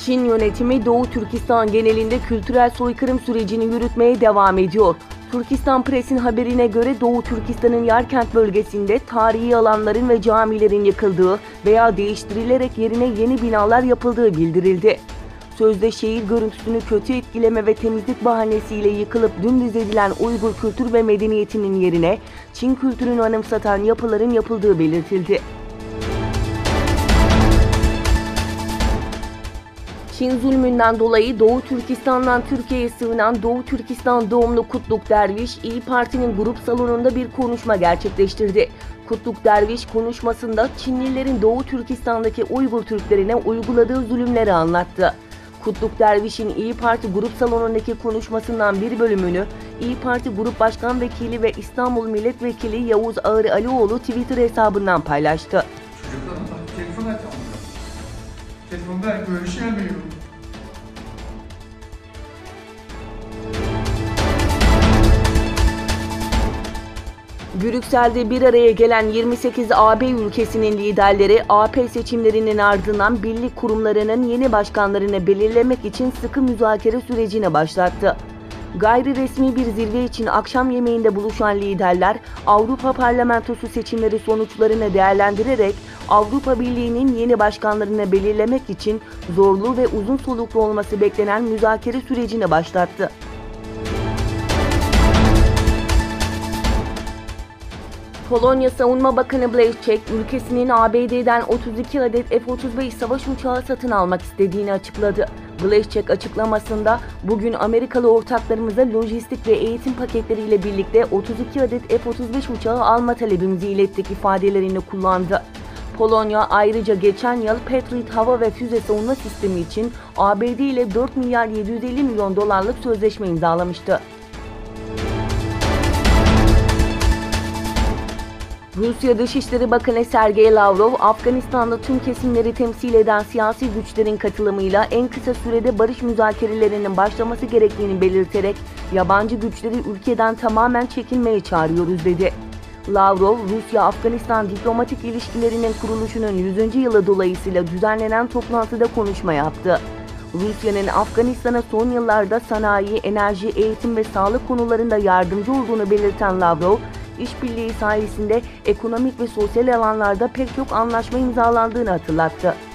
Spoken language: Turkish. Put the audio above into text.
Çin yönetimi Doğu Türkistan genelinde kültürel soykırım sürecini yürütmeye devam ediyor. Türkistan Press'in haberine göre Doğu Türkistan'ın Yarkent bölgesinde tarihi alanların ve camilerin yıkıldığı veya değiştirilerek yerine yeni binalar yapıldığı bildirildi. Sözde şehir görüntüsünü kötü etkileme ve temizlik bahanesiyle yıkılıp dümdüz edilen Uygur kültür ve medeniyetinin yerine Çin kültürünü anımsatan yapıların yapıldığı belirtildi. Çin zulmünden dolayı Doğu Türkistan'dan Türkiye'ye sığınan Doğu Türkistan doğumlu Kutluk Derviş, İYİ Parti'nin grup salonunda bir konuşma gerçekleştirdi. Kutluk Derviş konuşmasında Çinlilerin Doğu Türkistan'daki Uygur Türklerine uyguladığı zulümleri anlattı. Kutluk Derviş'in İYİ Parti grup salonundaki konuşmasından bir bölümünü İYİ Parti Grup Başkan Vekili ve İstanbul Milletvekili Yavuz Ağrı Alioğlu Twitter hesabından paylaştı. Telefonda görüşemiyorum. Brüksel'de bir araya gelen 28 AB ülkesinin liderleri AP seçimlerinin ardından birlik kurumlarının yeni başkanlarını belirlemek için sıkı müzakere sürecine başlattı. Gayri resmi bir zirve için akşam yemeğinde buluşan liderler Avrupa Parlamentosu seçimleri sonuçlarını değerlendirerek Avrupa Birliği'nin yeni başkanlarını belirlemek için zorlu ve uzun soluklu olması beklenen müzakere sürecini başlattı. Polonya Savunma Bakanı Błaszczak, ülkesinin ABD'den 32 adet F-35 savaş uçağı satın almak istediğini açıkladı. Błaszczak açıklamasında bugün Amerikalı ortaklarımıza lojistik ve eğitim paketleriyle birlikte 32 adet F-35 uçağı alma talebimizi ilettik ifadelerini kullandı. Polonya ayrıca geçen yıl Patriot hava ve füze savunma sistemi için ABD ile 4 milyar 750 milyon dolarlık sözleşme imzalamıştı. Rusya Dışişleri Bakanı Sergey Lavrov, Afganistan'da tüm kesimleri temsil eden siyasi güçlerin katılımıyla en kısa sürede barış müzakerelerinin başlaması gerektiğini belirterek yabancı güçleri ülkeden tamamen çekilmeye çağırıyoruz dedi. Lavrov, Rusya-Afganistan diplomatik ilişkilerinin kuruluşunun 100. yılı dolayısıyla düzenlenen toplantıda konuşma yaptı. Rusya'nın Afganistan'a son yıllarda sanayi, enerji, eğitim ve sağlık konularında yardımcı olduğunu belirten Lavrov, İşbirliği sayesinde ekonomik ve sosyal alanlarda pek çok anlaşma imzalandığını hatırlattı.